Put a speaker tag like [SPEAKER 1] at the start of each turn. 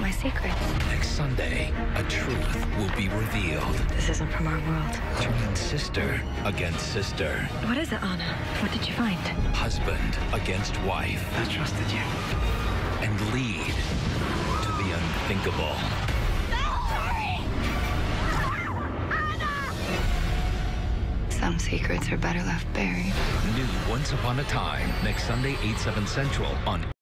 [SPEAKER 1] my secrets.
[SPEAKER 2] Next Sunday, a truth will be revealed.
[SPEAKER 1] This isn't from our world.
[SPEAKER 2] Turning sister against sister.
[SPEAKER 1] What is it, Anna? What did you find?
[SPEAKER 2] Husband against wife.
[SPEAKER 3] I trusted you.
[SPEAKER 2] And lead to the unthinkable.
[SPEAKER 1] Some secrets are better left buried.
[SPEAKER 2] New Once Upon a Time, next Sunday, 8/7 Central on